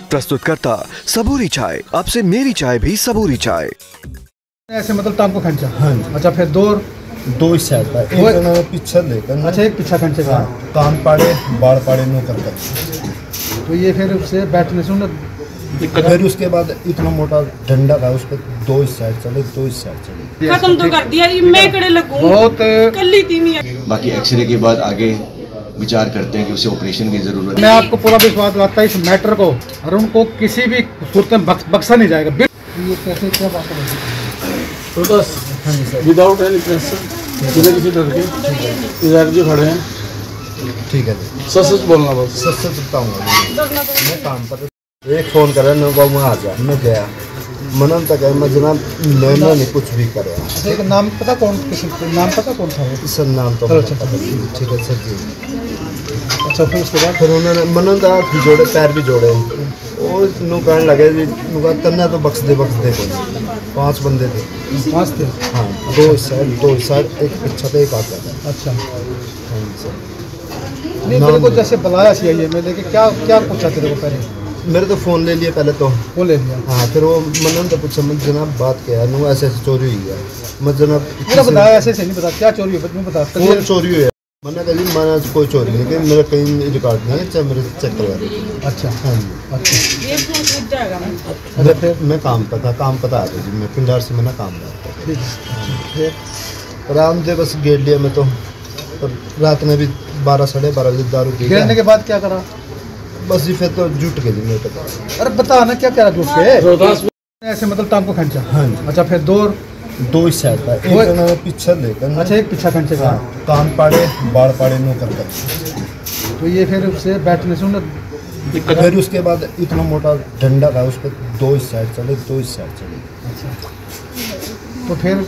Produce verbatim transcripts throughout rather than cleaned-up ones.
प्रस्तुत करता सबूरी चाय। अब से मेरी चाय भी सबूरी चाय। ऐसे मतलब टांग को खींचा। हाँ। अच्छा, फिर दो दो ही साइड का एक जना पीछे लेकर। अच्छा, एक पीछा खींचे का। हाँ, कान पाड़े बाल पाड़े नो करता। तो ये फिर उससे बैठने से उन्हें फिर उसके बाद इतना मोटा डंडा था उस पर दो ही साइड चले दो ही साइड चले खत्म तो कर दिया। मैं कड़े लगूं बहुत कल्ली थी नहीं। बाकी एक्सरे के बाद आगे विचार करते हैं कि उसे ऑपरेशन की जरूरत है। मैं आपको पूरा विश्वास दिलाता है इस मैटर को, और उनको किसी भी सूरत में बख्शा नहीं जाएगा। ये कैसे क्या बात है? बस विदाउट एनी प्रेशर, बिना किसी डर के इधर जो खड़े हैं। ठीक है, सच सच बोलना, बस सच सच बताऊंगा। मैं काम पर एक फोन करे न को मैं आ जा, मैं गया मनन तक है मैं जनाब मैंने नहीं कुछ भी करे। एक नाम पता कौन, किसी नाम पता कौन था वो? सर नाम तो अच्छा, ठीक है सर जी। अच्छा, फिर उसके बाद फिर उन्होंने मनन का जोड़े पैर भी जोड़े और नु कहने लगे जी नुका तन्ना तो बख्श दे बख्श दे कोई। पांच बंदे थे। पांच थे? हाँ, दो साइड दो साइड एक पीछा पे एक आता था। अच्छा, हाँ सर। नहीं मेरे को जैसे बुलाया सी आई है, मैं लेके क्या क्या पूछा तेरे को पहले? मेरे तो फ़ोन ले लिया पहले तो। वो ले लिया? हाँ, फिर वो मनन तो पूछा मैं जनाब बात क्या है? नु ऐसे ऐसे चोरी हुई है। मैं जनाब मेरा बताया ऐसे ऐसे नहीं बता क्या चोरी हुई, बता। फोन चोरी हुई है। मैंने कहा जी मैंने कोई चोरी नहीं की, मेरा कहीं रिकॉर्ड नहीं है, चाहे मेरे चेक करवा दीजिए। अच्छा हाँ जी। अच्छा, ये फोन टूट जाएगा। मैं फिर मैं काम पर था, काम पता आता जी मैं पिंडार से मैंने काम करता था। ठीक है। फिर आराम से बस गेट लिया मैं तो, और रात में भी बारह साढ़े बारह बजे दारू पी घेरने के बाद क्या करा? बस जी फिर तो जुट गई मेरे पता। अरे बता ना क्या क्या जुट के? ऐसे मतलब टांग को खींचा। हाँ। अच्छा, फिर दो दो ही साइड का एक जना पीछे लेकर। अच्छा, एक पीछा खींचे का। हाँ, कान पाड़े बाल पाड़े नो करता। तो ये फिर उससे बैठने से उन्हें फिर उसके बाद इतना मोटा डंडा था उस पर दो ही साइड चले दो ही साइड चले। तो फिर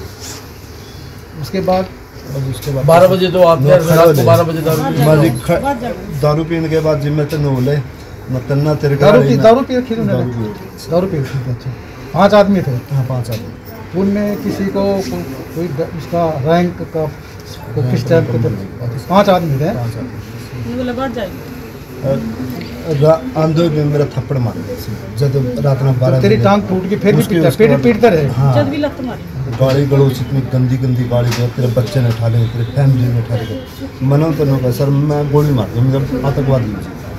उसके बाद और उसके बाद बारह बजे तो आते हैं, रात को बारह बजे दारू पी- मैं जी ख- दारू पीने के बाद जिम्मे तो नो ले मतलब ना तेरे दारू पी दारू पी रखी दारू उन्होंने? पी दारू पी रखी थी। अच्छा, पांच आदमी थे। हाँ, पाँच आदमी। उनमें किसी को को- कोई द- उसका रैंक का को किस टाइप के थे? पांच आदमी थे। पाँच आदमी बोला बढ़ जाएगी। आंधे में मेरा थप्पड़ मार जब रात में बारह तेरी टांग टूट गई, फिर भी उसके- पीटता उसके फिर भी बाद- पीटता रहे। हाँ, जब भी लत मारी गाली गलौज इतनी गंदी गंदी गाली दो, तेरे बच्चे ने उठा ले, तेरे फैमिली ने उठा ले। मनो तो नो सर मैं गोली मार दूँ, मतलब आतंकवादी।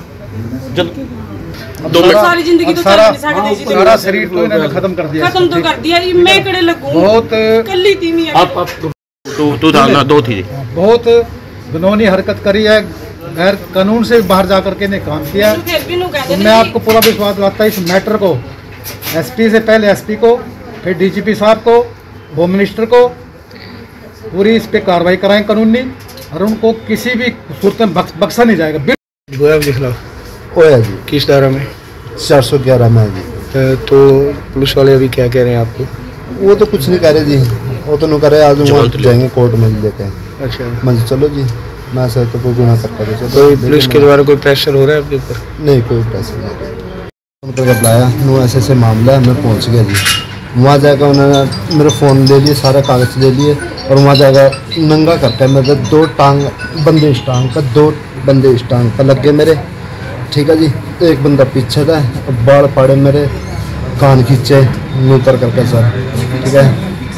सारी जिंदगी तो सारा चल नहीं सकती जी। सारा शरीर तो इन्होंने खत्म कर दिया। खत्म तो कर दिया। मैं कड़े लगूं बहुत कल्ली थी नहीं। आप आप तो तो डालना दो थी। बहुत घिनौनी हरकत करी है, गैर कानून से बाहर जा करके ने काम किया। फिर भी नु तो कहते मैं आपको पूरा विश्वास दिलाता है इस मैटर को, एसपी से पहले एसपी को, फिर डीजीपी साहब को, होम मिनिस्टर को, पूरी इस पे कार्रवाई कराएं कानूनी, और उनको किसी भी सूरत में बख्श- बख्शा नहीं जाएगा। गोया दिखला ओया जी किस दायरा में? चार सौ ग्यारह में जी। तो पुलिस वाले अभी क्या कह रहे हैं आपको? वो तो कुछ नहीं कह रहे जी, वो तो नहीं कर रहे। आज वहाँ जाएंगे कोर्ट में लेके। अच्छा, मैं चलो जी, मैं सर तो कोई गुनाह करता था। कोई पुलिस के द्वारा कोई प्रेशर हो रहा है आपके ऊपर? नहीं, कोई पैसे नहीं। उनको जब लाया नो ऐसे ऐसे मामला है, मैं पहुंच गया जी। वहाँ जाकर उन्होंने मेरे फ़ोन ले लिए, सारे कागज ले लिए, और वहाँ जाकर नंगा करके मेरे दो टांग बंदिश टांग का दो बंदिश टांग का लग गए मेरे। ठीक है जी, एक बंदा पीछे था, बाल पाड़े मेरे, कान खींचे नूकर करके सर। ठीक है,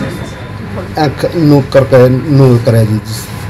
आँख नूक करके नूर करे जी।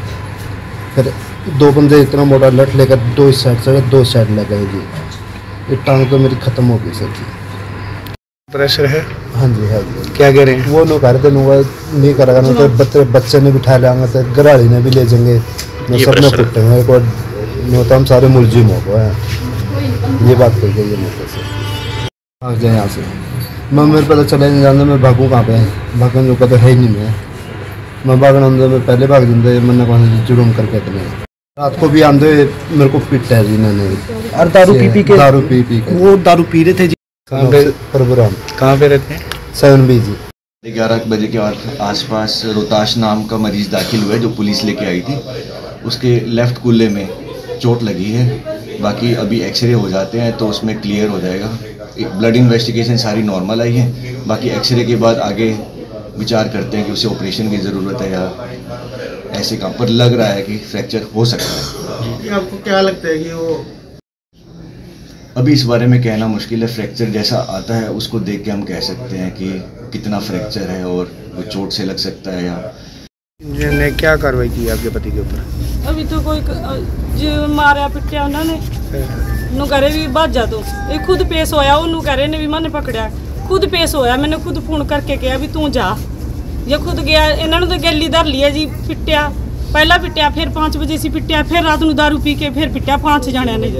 फिर दो बंदे इतना मोटा लट लेकर दो साइड से दो साइड लग गए जी। ये टांग तो मेरी ख़त्म हो गई सर जी। प्रेशर है? हाँ जी, है जी। क्या कह रहे हैं? वो लोग कर दे नहीं करेगा ना तो बच्चे बच्चे ने बिठा लेंगे, तो गराड़ी ने भी ले जाएंगे, सब में कुटेंगे। एक बार नो तो हम सारे मुलजिम हो गए हैं। ये बात कही गई है मेरे से। भाग जाए यहाँ से, मैं मेरे पता चला नहीं जानता मैं भागूँ कहाँ पे। भागने जो पता है ही नहीं मैं मैं भागना अंदर में पहले भाग जाते। मैंने कहा जुर्म करके इतने रात को भी आंधे मेरे को पिटा है जी इन्होंने। और दारू पी पी के दारू पी पी के वो दारू पी रहे थे जी। कहाँ पे प्रोग्राम कहाँ पे रहते हैं? Seven B G. ग्यारह बजे के आसपास रोहताश नाम का मरीज दाखिल हुआ है जो पुलिस लेके आई थी। उसके लेफ्ट कूल्हे में चोट लगी है। बाकी अभी एक्सरे हो जाते हैं तो उसमें क्लियर हो जाएगा। ब्लड इन्वेस्टिगेशन सारी नॉर्मल आई है। बाकी एक्सरे के बाद आगे विचार करते हैं कि उसे ऑपरेशन की ज़रूरत है या ऐसे काम पर लग रहा है कि फ्रैक्चर हो सकता है। आपको क्या लगता है कि वो अभी इस बारे में कहना मुश्किल है। फ्रैक्चर जैसा आता है उसको देख के हम कह सकते हैं कि कितना फ्रैक्चर है और वो चोट से लग सकता है। या ने क्या कार्रवाई की आपके पति के ऊपर? अभी तो कोई जो मारा पिटिया उन्होंने नु करे भी भाजा तो ये खुद पेश होया ओनू करे ने भी मैंने पकड़ा खुद पेश होया। मैंने खुद फोन करके कहा भी तू जा। ये खुद गया इन्होंने तो गैली धर लिया जी। पिटिया पहला पिटिया फिर पाँच बजे से पिटिया फिर रात को दारू पी के फिर पिटिया पाँच जने ने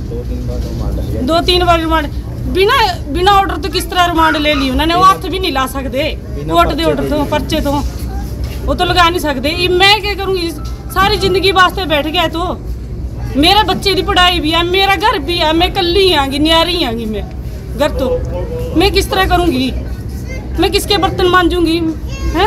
दो तीन बार रिमांड बिना बिना ऑर्डर तो किस तरह रिमांड ले ली उन्होंने। वो हथ भी नहीं ला सकते कोर्ट के ऑर्डर तो पर्चे तो वो तो लगा नहीं सकते। मैं क्या करूँगी सारी जिंदगी वास्ते बैठ गया तो मेरे बच्चे की पढ़ाई भी है मेरा घर भी है मैं कल्ली आँगी न्यारी आँगी मैं घर तो मैं किस तरह करूँगी मैं किसके बर्तन मांजूंगी हैं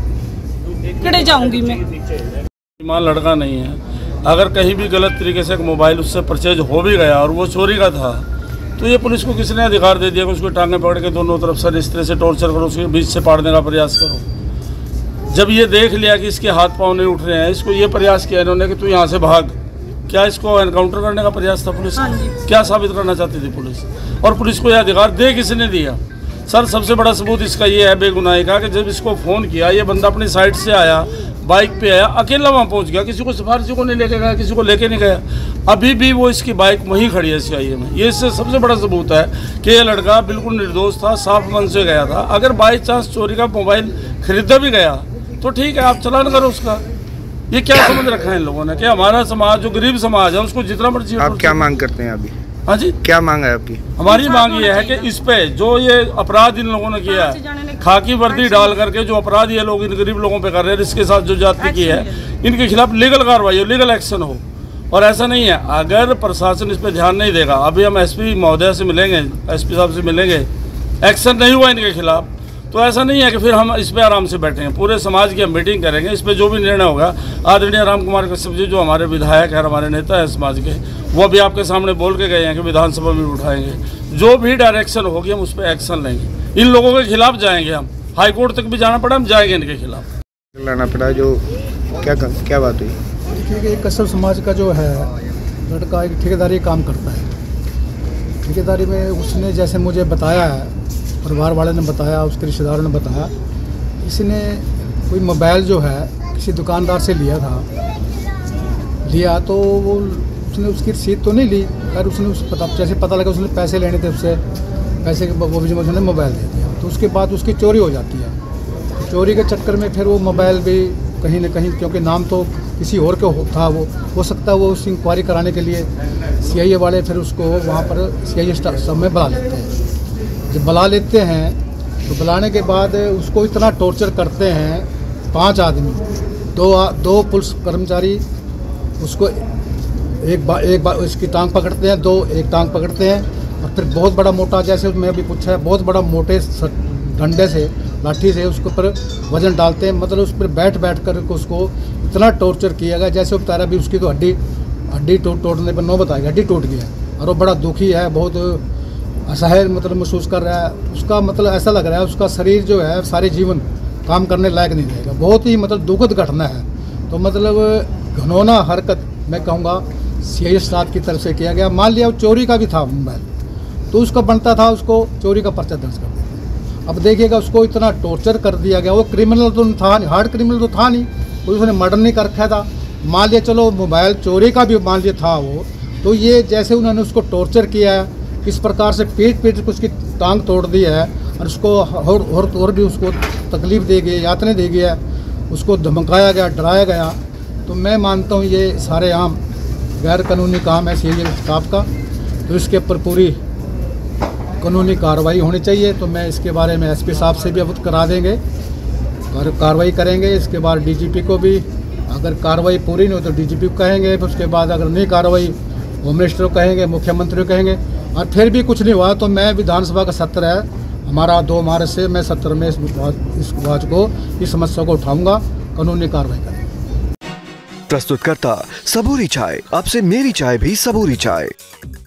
कड़े जाऊँगी मैं। मां लड़का नहीं है। अगर कहीं भी गलत तरीके से एक मोबाइल उससे परचेज हो भी गया और वो चोरी का था तो ये पुलिस को किसने अधिकार दे दिया कि उसको टांगे पकड़ के दोनों तरफ से इस तरह से टॉर्चर करो उसके बीच से पाड़ने का प्रयास करो। जब ये देख लिया कि इसके हाथ पाँव नहीं उठ रहे हैं इसको ये प्रयास किया इन्होंने कि तू यहाँ से भाग। क्या इसको एनकाउंटर करने का प्रयास था पुलिस? क्या साबित करना चाहती थी पुलिस? और पुलिस को यह अधिकार दे किसने दिया? सर सबसे बड़ा सबूत इसका ये है बेगुनाही का कि जब इसको फ़ोन किया ये बंदा अपनी साइड से आया बाइक पे आया अकेला वहाँ पहुँच गया किसी को सिफारिशी को नहीं लेके गया किसी को लेके नहीं गया। अभी भी वो इसकी बाइक वहीं खड़ी है सीआईए में। ये इससे सबसे बड़ा सबूत है कि ये लड़का बिल्कुल निर्दोष था साफ मन से गया था। अगर बाई चांस चोरी का मोबाइल खरीदा भी गया तो ठीक है आप चालान करो उसका। ये क्या समझ रखा है इन लोगों ने कि हमारा समाज जो गरीब समाज है उसको जितना मर्जी। आप क्या मांग करते हैं अभी? हाँ जी क्या मांग है आपकी? हमारी मांग ये है कि इस पे जो ये अपराध इन लोगों ने किया है खाकी वर्दी डाल करके जो अपराध ये लोग इन गरीब लोगों पे कर रहे हैं इसके साथ जो जाति की है इनके खिलाफ लीगल कार्रवाई हो लीगल एक्शन हो। और ऐसा नहीं है अगर प्रशासन इस पे ध्यान नहीं देगा अभी हम एसपी महोदय से मिलेंगे एसपी साहब से मिलेंगे एक्शन नहीं हुआ इनके खिलाफ तो ऐसा नहीं है कि फिर हम इस पे आराम से बैठेंगे। पूरे समाज की हम मीटिंग करेंगे इस पे जो भी निर्णय होगा। आदरणीय राम कुमार कश्यप जी जो हमारे विधायक है हमारे नेता है समाज के वो भी आपके सामने बोल के गए हैं कि विधानसभा में उठाएंगे। जो भी डायरेक्शन होगी हम उस पर एक्शन लेंगे। इन लोगों के खिलाफ जाएंगे हम हाई कोर्ट तक भी जाना पड़ा हम जाएंगे इनके खिलाफ। लाना पड़ा जो क्या क्या बात हुई? देखिए एक कश्यप समाज का जो है लड़का एक ठेकेदारी काम करता है। ठेकेदारी में उसने जैसे मुझे बताया है परिवार वाले ने बताया उसके रिश्तेदारों ने बताया इसने कोई मोबाइल जो है किसी दुकानदार से लिया था लिया तो वो उसने उसकी रसीद तो नहीं ली खैर उसने उस पता जैसे पता लगा उसने पैसे लेने थे उससे पैसे के वो भी उसने मोबाइल दे दिया तो उसके बाद उसकी चोरी हो जाती है। तो चोरी के चक्कर में फिर वो मोबाइल भी कहीं ना कहीं क्योंकि नाम तो किसी और का था वो हो सकता है वो उस इंक्वायरी कराने के लिए सीआईए वाले फिर उसको वहाँ पर सीआईए स्टाफ में बुला लेते हैं। जब बुला लेते हैं तो बुलाने के बाद उसको इतना टॉर्चर करते हैं पांच आदमी दो दो पुलिस कर्मचारी उसको एक बार एक बार इसकी टांग पकड़ते हैं दो एक टांग पकड़ते हैं और फिर बहुत बड़ा मोटा जैसे मैं अभी पूछा है बहुत बड़ा मोटे डंडे से लाठी से उसके ऊपर वजन डालते हैं मतलब उस पर बैठ बैठ कर उसको इतना टॉर्चर किया गया जैसे वो तारा भी उसकी तो हड्डी हड्डी टूट टूटने पर नौ बताएगी हड्डी टूट गया और वो बड़ा दुखी है बहुत असहाय मतलब महसूस कर रहा है। उसका मतलब ऐसा लग रहा है उसका शरीर जो है सारे जीवन काम करने लायक नहीं रहेगा। बहुत ही मतलब दुखद घटना है। तो मतलब घनौना हरकत मैं कहूँगा सीआईए स्टाफ की तरफ से किया गया। मान लिया चोरी का भी था मोबाइल तो उसका बनता था उसको चोरी का पर्चा दर्ज कर देते। अब देखिएगा उसको इतना टॉर्चर कर दिया गया। वो क्रिमिनल तो था नहीं हार्ड क्रिमिनल तो था नहीं कोई उसने मर्डर नहीं कर रखा था। मान लिया चलो मोबाइल चोरी का भी मान लिया था वो तो ये जैसे उन्होंने उसको टॉर्चर किया है किस प्रकार से पीट पीट को उसकी टांग तोड़ दी है और उसको और, और, और भी उसको तकलीफ़ दी गई यातने दी गई है उसको धमकाया गया डराया गया। तो मैं मानता हूँ ये सारे आम गैर कानूनी काम है सीआईए स्टाफ का तो इसके ऊपर पूरी कानूनी कार्रवाई होनी चाहिए। तो मैं इसके बारे में एसपी साहब से भी अवगत करा देंगे और कार्रवाई करेंगे। इसके बाद डीजीपी को भी अगर कार्रवाई पूरी नहीं हो तो डीजीपी को कहेंगे उसके बाद अगर नहीं कार्रवाई होम मिनिस्टर को कहेंगे मुख्यमंत्री को कहेंगे और फिर भी कुछ नहीं हुआ तो मैं विधानसभा का सत्र है हमारा दो मार्च से मैं सत्र में इस इस बात को इस समस्या को उठाऊंगा कानूनी कार्रवाई करेंगे। प्रस्तुत करता सबूरी चाय। अब से मेरी चाय भी सबूरी चाय।